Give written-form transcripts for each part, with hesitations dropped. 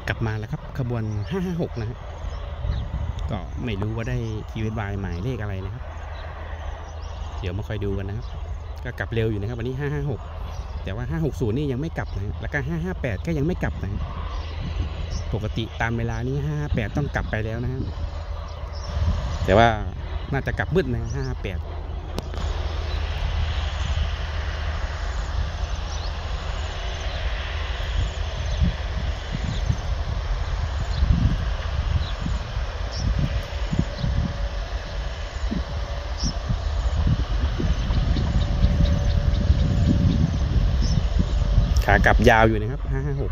กลับมาแล้วครับขบวน556นะฮะก็ไม่รู้ว่าได้ TSY หมายเลขอะไรนะครับเดี๋ยวมาคอยดูกันนะครับก็กลับเร็วอยู่นะครับวันนี้556แต่ว่า560นี่ยังไม่กลับนะแล้วก็558ก็ยังไม่กลับนะปกติตามเวลานี้558ต้องกลับไปแล้วนะครับแต่ว่าน่าจะกลับมืดนะ558ขากลับยาวอยู่นะครับ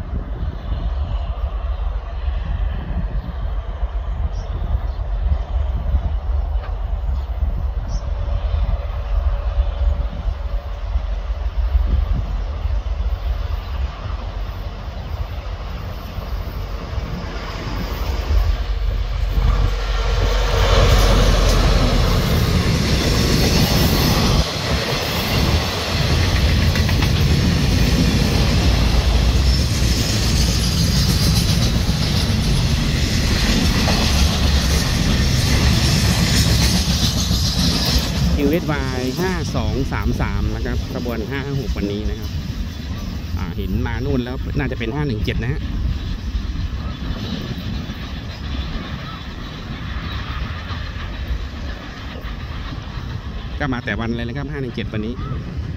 556TSY 5233นะครับขบวน556วันนี้นะครับเห็นมานู่นแล้วน่าจะเป็น517นะฮะก็มาแต่วันเลยนะครับ517วันนี้